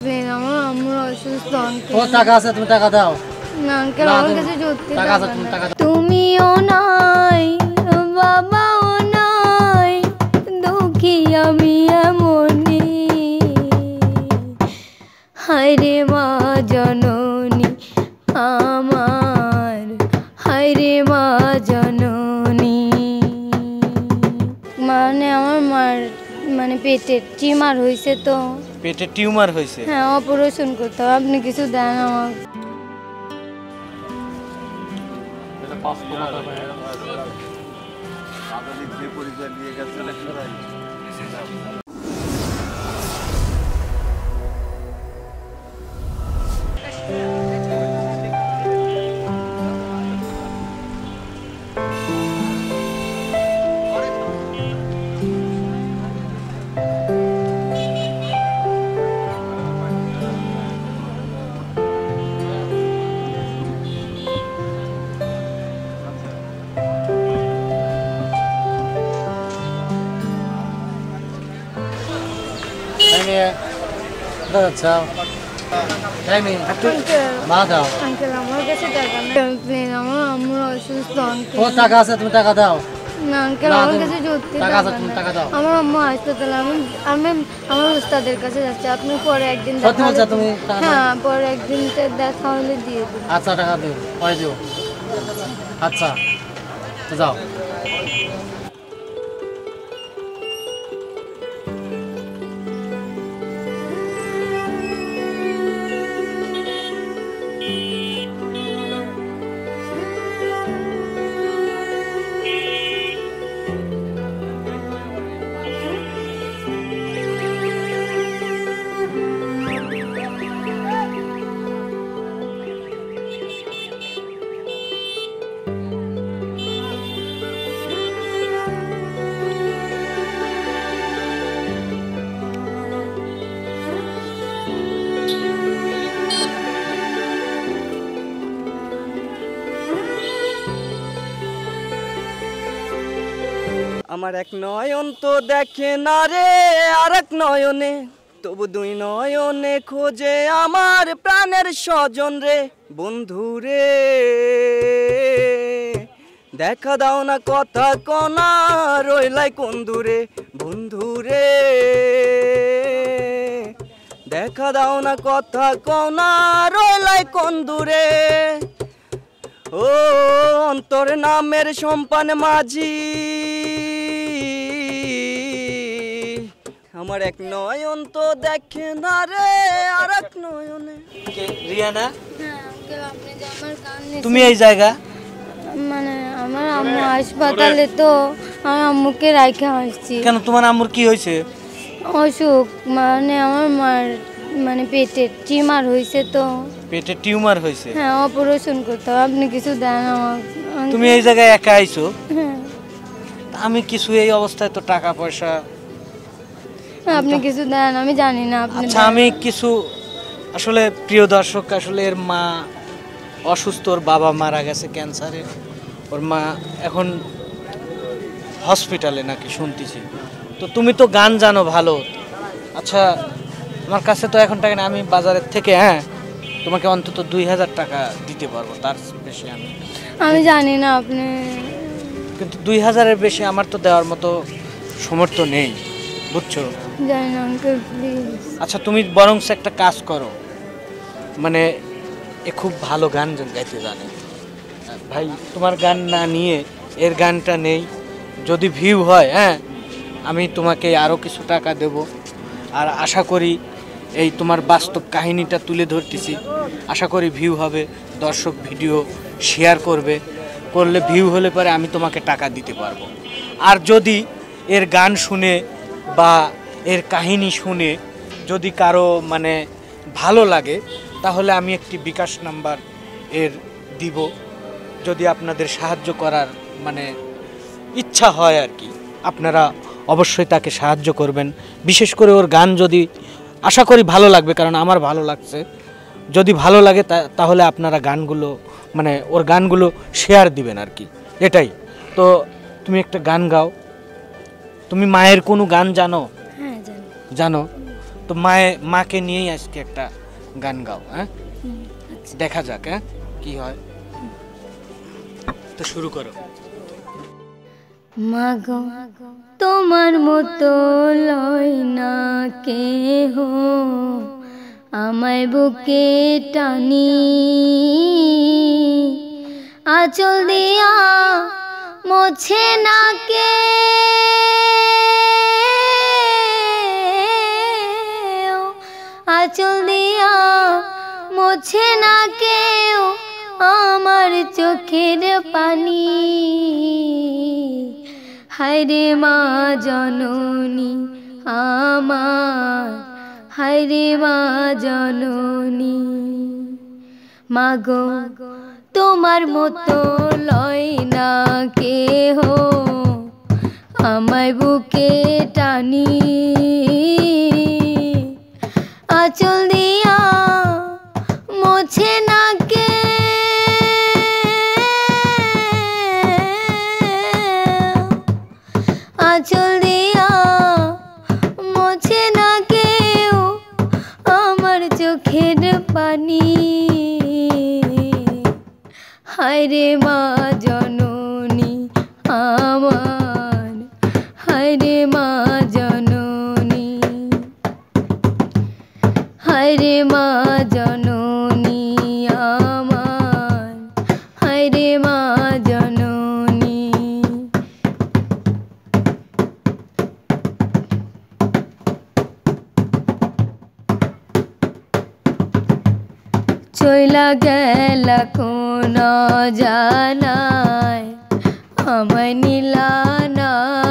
Please আমার আম্মুর অসুস্থ আঙ্কেল। ও টাকা আছে, তুমি টাকা দাও। না আঙ্কেল, আমার কাছে সত্যি টাকা আছে, তুমি টাকা দাও। তুমিও নাই বাবাও নাই, দুঃখী আমি এমনি। হায়রে মা জননী আমার, হায়রে মা জননী। মানে আমার মার পেটে টিউমার হয়েছে। তো পেটে টিউমার হয়েছে? হ্যাঁ, অপারেশন করতে হবে। আপনি কিছু দেন আমার। আমার আম্মুর অসুস্থ আঙ্কেল। ও টাকা আছে, তুমি টাকা দাও। না আঙ্কেল, আমার কাছে সত্যি টাকা আছে, তুমি টাকা দাও। আমার আম্মু হাসপাতালে। আমি আমার উস্তাদের কাছে যাচ্ছি। আপনি পরে একদিন সত্যি বলছো তুমি? হ্যাঁ, পরে একদিন দেখা হলে দিয়ে দেবো। আচ্ছা, টাকা দিও, পরে দিও। আচ্ছা, তো যাও। আমার এক নয়ন তো দেখে না রে আর এক নয়নে, তবু দুই নয়নে খোঁজে আমার প্রাণের স্বজন রে। বন্ধু রে দেখা দাও না, কথা কনা রইলাই কোন দূরে। বন্ধু রে দেখা দাও না, কথা কনা রইলাই কোন দূরে। ও অন্তর নামের সম্পান মাঝি, আমার এক নয়ন তো দেখে না রে আর এক নয়নে। রিয়ানা, আপনি যে আমার কান তুমি এই জায়গা? আমার আম্মু হাসপাতালে, তো আমার আম্মুকে রাইখা আসছি। কেন, তোমার আম্মুর কি হয়েছে? অসুখ, আমার মার পেটে টিউমার হয়েছে। তো পেটে টিউমার হয়েছে? হ্যাঁ, অপারেশন করতে হবে। আপনি কিছু দেন আমার। তুমি এই জায়গায় একা আইছো? হ্যাঁ। আমি কিছু এই অবস্থায় তো টাকা পয়সা, আপনি কিছু দেন, আমি জানি না। আচ্ছা, আমি কিছু, আসলে প্রিয় দর্শক, আসলে এর মা অসুস্থ, ওর বাবা মারা গেছে ক্যান্সারে, ওর মা এখন হসপিটালে নাকি শুনতেছি। তো তুমি তো গান জানো ভালো। আচ্ছা, আমার কাছে তো এখন টাকা না, আমি বাজারের থেকে তোমাকে অন্তত 2000 টাকা দিতে পারবো, তার বেশি আমি জানি না আপনি। কিন্তু 2000-এর বেশি আমার তো দেওয়ার মতো সামর্থ্য নেই, বুঝছো? জানি না আঙ্কেল, প্লিজ। আচ্ছা, তুমি বরং একটা কাজ করো, এ খুব ভালো গান গাইতে জানে ভাই, তোমার গান না নিয়ে এর গানটা নেই, যদি ভিউ হয় আমি তোমাকে আরও কিছু টাকা দেব। আর আশা করি এই তোমার বাস্তব কাহিনীটা তুলে ধরতেছি, আশা করি ভিউ হবে, দর্শক ভিডিও শেয়ার করলে ভিউ হলে পরে আমি তোমাকে টাকা দিতে পারবো। আর যদি এর গান শুনে বা এর কাহিনী শুনে যদি কারো ভালো লাগে, তাহলে আমি একটি বিকাশ নাম্বার এর দিব, যদি আপনাদের সাহায্য করার ইচ্ছা হয় আর কি, আপনারা অবশ্যই তাকে সাহায্য করবেন। বিশেষ করে ওর গান যদি, আশা করি ভালো লাগবে, কারণ আমার ভালো লাগছে। যদি ভালো লাগে তাহলে আপনারা গানগুলো ওর গানগুলো শেয়ার দিবেন আর কি, এটাই। তো তুমি একটা গান গাও। তুমি মায়ের কোনো গান জানো? হ্যাঁ জানি। জানো? তো মাকে নিয়েই আজকে একটা গান গাও, হ্যাঁ? দেখা যাক হ্যাঁ কি হয়। তো শুরু করো। মাগো তোমার মতো লয় না কেহ, আমায় বুকে টানি, আঁচল দিয়া মোছে না কে, আঁচল দিয়া মোছে না কেউ আমার চোখের পানি। হায়রে মা জননী আমার, হায়রে মা জননী। মাগো তোমার মতো লয় না কেহ, আমায় বুকে টানি, আঁচল দিয়া মোছে না কে, আঁচল দিয়া মোছে না কেউ আমার চোখের পানি। হায়রে মা জননী আমার, হায়রে মা জননী, হায়রে মা জননী আমার, হায়রে মা জননী। চইলা গেলা কোন জানায় আমায় নিলা না,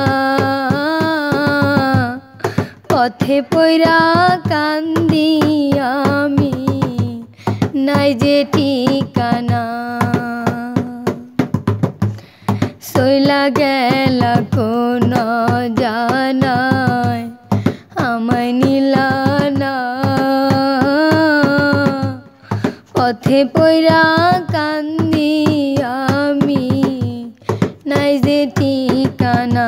পথে পইরা কান্দি আমি নাই যে ঠিকানা। চইলা গেলা কোন জানায় আমায় নিলা না, পথে পইরা কান্দি আমি নাই যে ঠিকানা।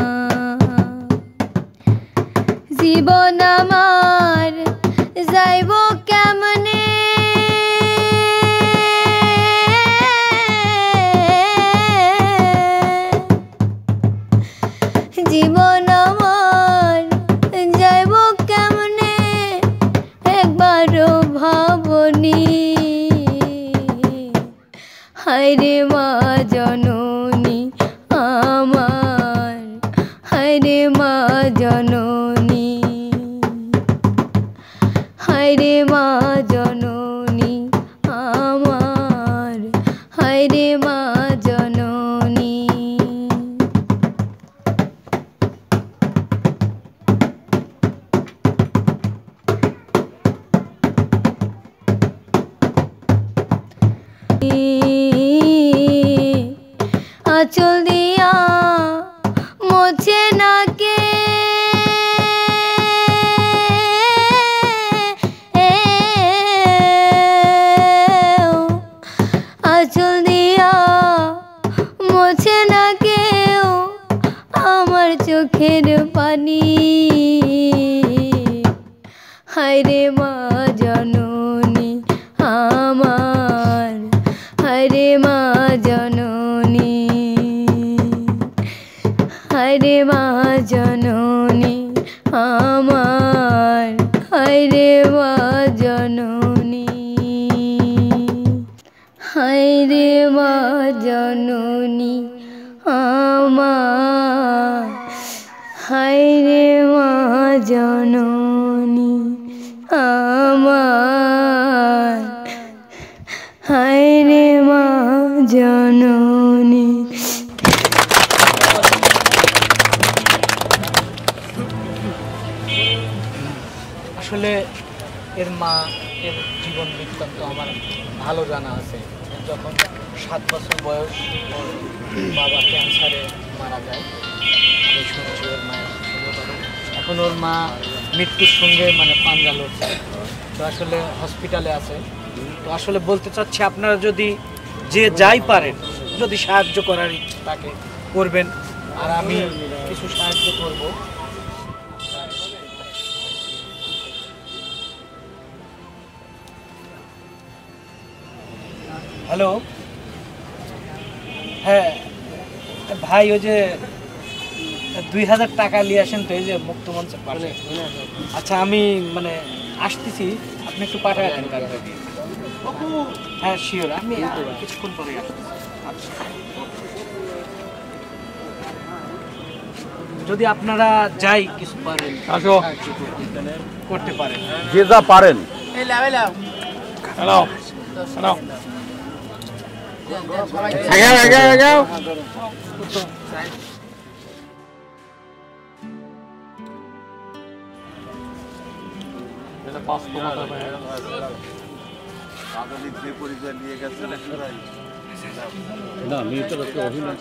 জীবন আমার যাইব কেমনে, জীবন আমার যাইব কেমনে একবারও ভাবনি। হায়রে মা জননী আমার, হায়রে মা জননী, হায়রে মা জননী আমার, হায়রে মা জননী। আঁচল দিয়া মোছে না কে, আঁচল দিয়া মোছে না কেউ আমার চোখের পানি। হায়রে মা জননী আমার, হায়রে মা জননী, হায়রে মা জননী আমার, হায়রে মা জননী, হায়রে মা জননী আমার, হায়রে মা জননী আমার, হায়রে মা জননী। আসলে এর মা এর জীবন বৃত্তান্ত আমার ভালো জানা আছে। যখন 7 বছর বয়স ওর বাবা ক্যান্সারে মারা যায়, আমি শুনেছি ওর মায়ের সঙ্গে। এখন ওর মা মৃত্যুর সঙ্গে মানে পাঞ্জা লড়ছে, তো আসলে হসপিটালে আছে। তো আসলে বলতে চাচ্ছি আপনারা যদি যে যাই পারেন যদি সাহায্য করার ইচ্ছে তাকে করবেন, আর আমি কিছু সাহায্য করব। হ্যালো, হ্যাঁ ভাই, ওই যে 2000 টাকা নিয়ে আসেন তো, এই যে মুক্ত মঞ্চের পাশে। আচ্ছা, আমি মানে আসতেছি, আপনি একটু পাঠায় দেন টাকাটা দিয়ে। হ্যাঁ শিওর, আমি কিছুক্ষণ পরে আসতেছি। আচ্ছা, যদি আপনারা যাই কিছু পারেন করতে পারেন, যে যা পারেন। না মেয়েটার অভিনয়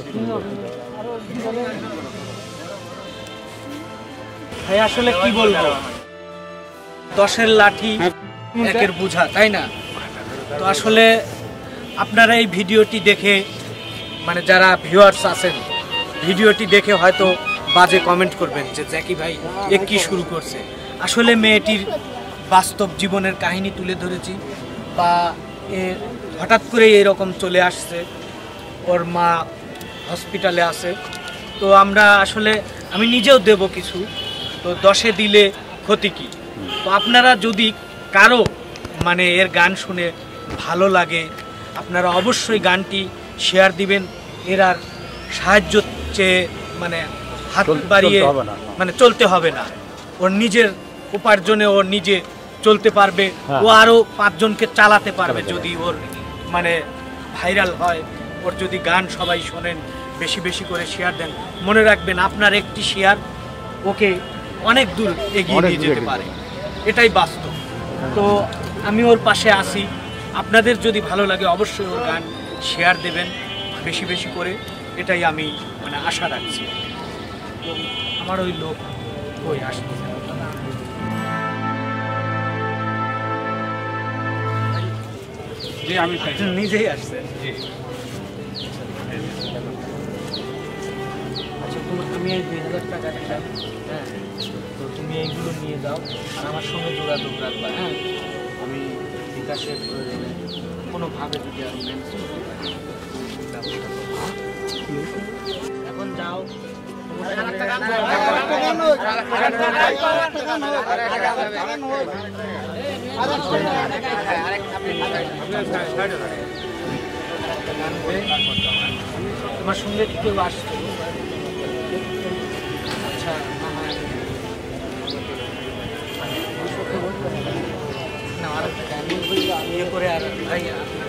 ভাই আসলে কি বলবো, 10-এর লাঠি 1-এর বোঝা, তাই না? তো আসলে আপনারা এই ভিডিওটি দেখে, মানে যারা ভিউয়ার্স আছেন, ভিডিওটি দেখে হয়তো বাজে কমেন্ট করবেন যে জ্যাকি ভাই এ কি শুরু করছে। আসলে মেয়েটির বাস্তব জীবনের কাহিনী তুলে ধরেছি, বা এ হঠাৎ করে এরকম চলে আসছে, ওর মা হসপিটালে আছে। তো আমরা আসলে আমি নিজেও দেব কিছু, তো 10-এ দিলে ক্ষতি কি? তো আপনারা যদি কারো মানে এর গান শুনে ভালো লাগে, আপনারা অবশ্যই গানটি শেয়ার দিবেন। এর আর সাহায্য চেয়ে মানে হাত বাড়িয়ে মানে চলতে হবে না, ওর নিজের উপার্জনে ও নিজে চলতে পারবে, ও আরও 5 জনকে চালাতে পারবে যদি ওর মানে ভাইরাল হয়। ওর যদি গান সবাই শোনেন, বেশি বেশি করে শেয়ার দেন, মনে রাখবেন আপনার একটি শেয়ার ওকে অনেক দূর এগিয়ে নিয়ে যেতে পারে, এটাই বাস্তব। তো আমি ওর পাশে আছি, আপনাদের যদি ভালো লাগে অবশ্যই ওর গান শেয়ার দেবেন বেশি বেশি করে, এটাই আমি মানে আশা রাখছি। তো আমার ওই লোক ওই আসতেছে, আমি নিজেই আসছেন। আচ্ছা, তুমি এই 2000 টাকা দিলাম, হ্যাঁ, তো তুমি এইগুলো নিয়ে যাও আর আমার সঙ্গে যোগাযোগ রাখবা। হ্যাঁ, আমি বিকাশের প্রয়োজনে কোনোভাবে যদি আরো ম্যানেজ করতে পারি ব্যবস্থা করবো। এখন যাও, তোমার সঙ্গে কেউ আসছে? আচ্ছা, না আর ইয়ে করে আর ভাই